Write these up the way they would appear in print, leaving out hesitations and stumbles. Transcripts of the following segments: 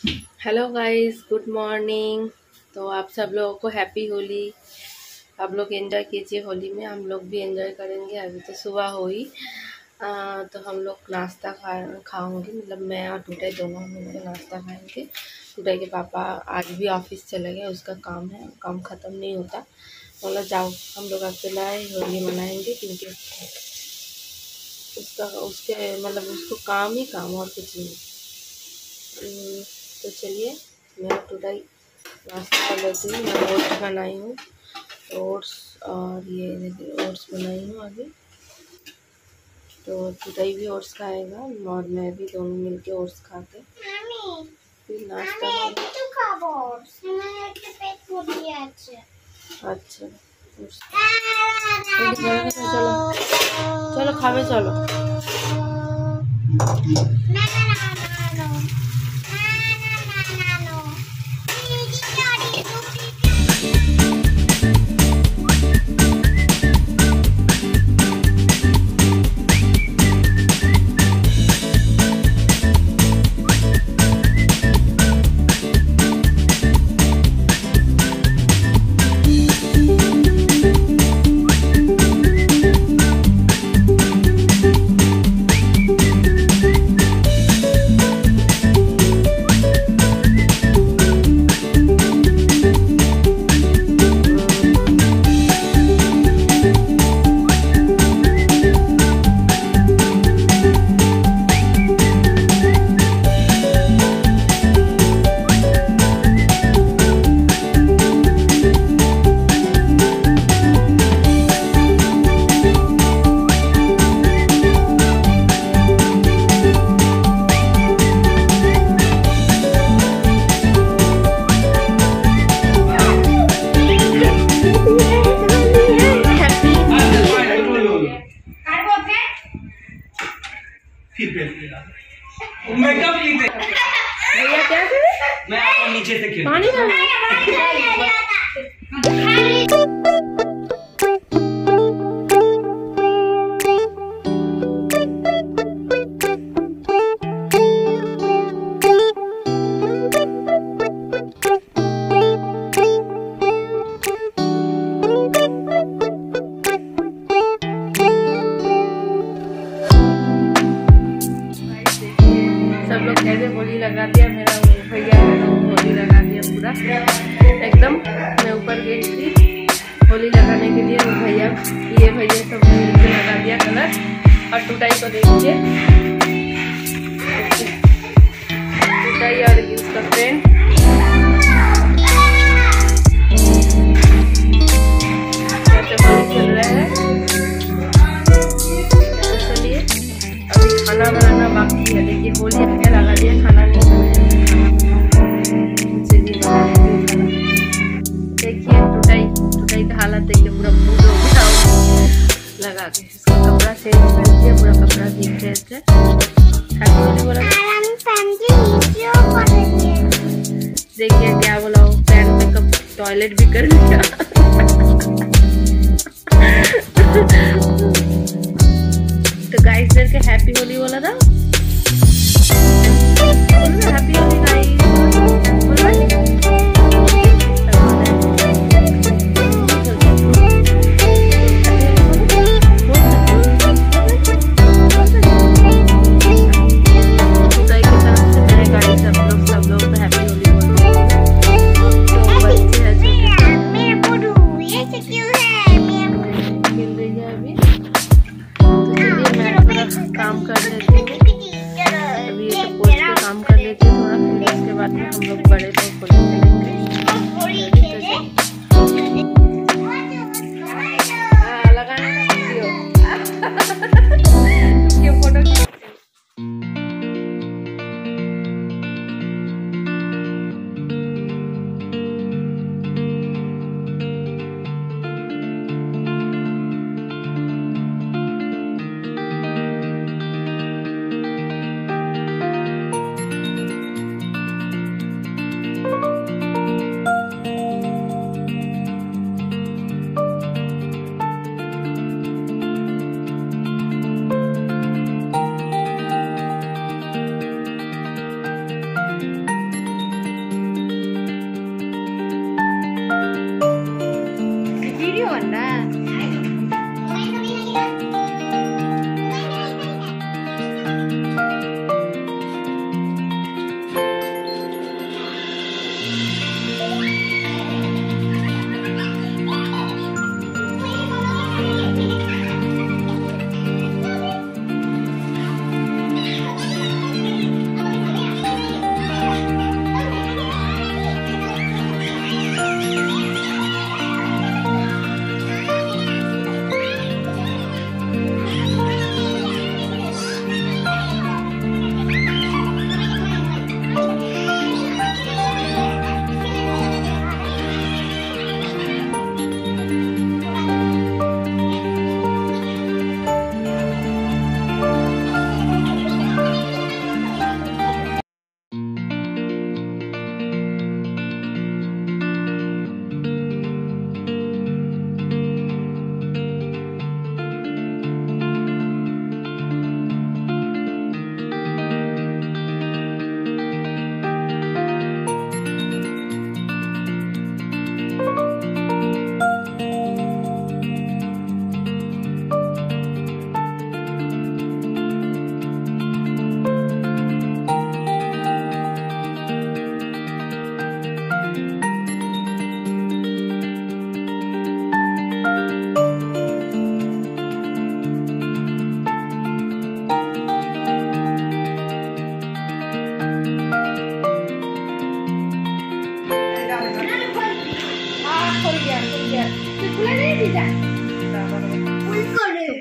Hello guys, good morning. तो आप सब लोगों को हैप्पी होली। आप लोग एंजॉय कीजिए होली में, हम लोग भी एंजॉय करेंगे। अभी तो सुबह हुई तो हम लोग नाश्ता खाऊंगे, मतलब मैं और टूटे दोनों मिलकर नाश्ता खाएंगे। टूटे के पापा आज भी ऑफिस चले गए, उसका काम है, काम ख़त्म नहीं होता। बोला जाओ हम लोग अकेला होली मनाएंगे, क्योंकि उसके मतलब उसको काम ही काम और कुछ नहीं। तो चलिए मैं टुडे नाश्ता कर लेती हूँ। मैं ओट्स बनाई हूँ, ओट्स और ये देखिए ओट्स बनाई हूँ अभी। तो टुडे भी ओट्स खाएगा और मैं भी, दोनों मिलके ओट्स खाते फिर नाश्ता अच्छा चलो चलो खावे चलो। भैया क्या करे? मैं आपको नीचे से खेल पानी डाल। सब लोग कैसे होली लगा दिया, मेरा भैया है तो होली लगा दिया पूरा एकदम। मैं ऊपर गई थी होली लगाने के लिए, भैया ये भैया सब मिलकर लगा दिया कलर। और टूटाई को देखिए, टूटाई और उसका फ्रेंड कैसे होली खेल रहे हैं। चलिए अभी खाना बनाना बाकी है, देखिए होली आगे लगा दिया, खाना नहीं बनाया। देखिए टूटाई का हालत देखिए, पूरा फूल हो गया लगा के। इसका कपड़ा चेंज कर दिया, पूरा कपड़ा दिख रहे थे। देखिए क्या बोला, पैंट में कब टॉयलेट भी कर दिया। तो गाइस इधर के हैप्पी होली बोला था, हैप्पी होली गाइस काम कर लेती हूँ। अभी ये पोस्ट पे काम कर लेती हूँ थोड़ा, फिर उसके बाद में हम लोग बड़े तो होली खेलेंगे। लगाने का वीडियो फोटो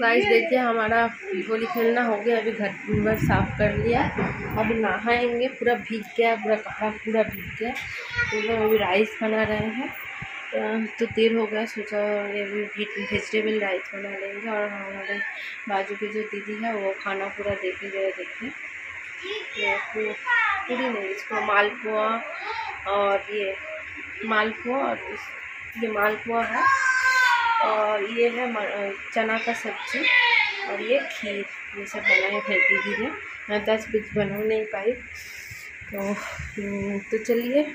गाइस देखिए हमारा होली खेलना हो गया, अभी घर बस साफ कर लिया, अभी नहाएंगे। पूरा भीग गया, पूरा कपड़ा पूरा भीग गया। तो लोग अभी राइस बना रहे हैं, तो देर हो गया, सोचा ये वेजिटेबल राइस बना लेंगे। और हमारे बाजू की जो दीदी है वो खाना पूरा देखे गए। देखिए पूरी नहीं, इसको मालपुआ और ये मालपुआ और ये मालपुआ है, और ये है चना का सब्जी और ये खीर, ये सब बनाए थे दीदी ने। मैं 10 कुछ बना नहीं पाई। तो चलिए,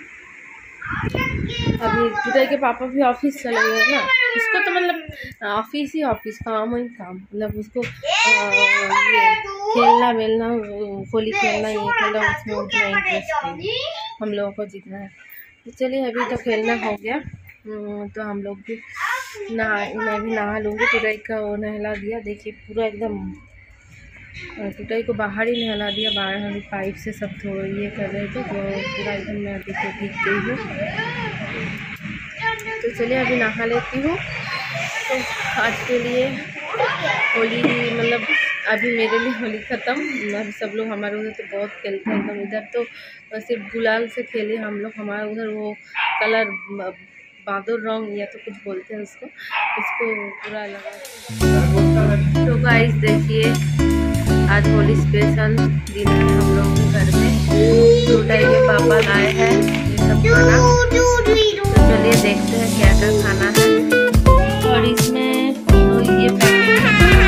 अभी टूटे के पापा भी ऑफिस चले गए ना, इसको तो मतलब ऑफिस ही ऑफिस, काम ही काम, मतलब उसको ये खेलना वेलना, होली खेलना, ये खेलना, उसमें उतना इंटरेस्ट नहीं हम लोगों को जितना है। तो चलिए, अभी तो खेलना हो गया, तो हम लोग भी मैं भी नहा लूँगी। टुटाई का वो नहला दिया, देखिए पूरा एकदम टुटाई को बाहर ही नहला दिया, बाहर हम पाइप से सब थोड़ा ये कर रहे थे, तो पूरा एकदम मैं देखिए भीग गई हूँ। तो चलिए अभी नहा लेती हूँ। तो आज के लिए होली मतलब अभी मेरे लिए होली ख़त्म। सब लोग हमारे उधर तो बहुत खेलते हैं एकदम, इधर तो सिर्फ गुलाल से खेले हम लोग। हमारे उधर वो कलर बादुर रंग या तो कुछ बोलते हैं उसको पूरा लगा। तो गाइस देखिए, आज होली स्पेशल दिन है हम लोग के घर में। टूटाई के पापा लाए हैं ये सब खाना, तो चलिए देखते हैं क्या क्या खाना है। और इसमें ये पैकेट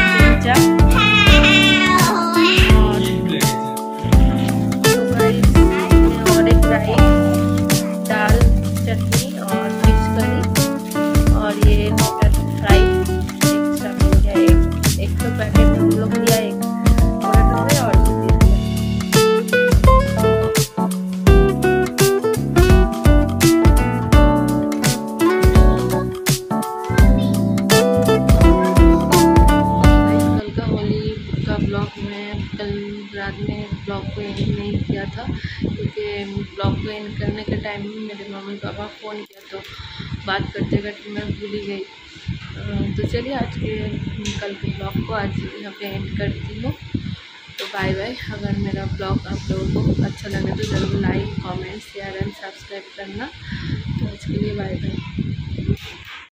और एक राइस, दाल, चटनी और फिश करी, और ये मटर फ्राई एक्स्ट्रा मिल गया। एक तो पैकेट हम लोग लिया, एक मटर और रात में ब्लॉग को एंड नहीं किया था, क्योंकि ब्लॉग को एंड करने के टाइम में मेरे मम्मी पापा फ़ोन किया, तो बात करते करते मैं भूल ही गई। तो चलिए आज के कल के ब्लॉग को आज यहाँ पे एंड करती हूँ। तो बाय बाय। अगर मेरा ब्लॉग आप लोगों को अच्छा लगे तो ज़रूर like, comment, share and subscribe करना। तो आज के लिए बाय बाय।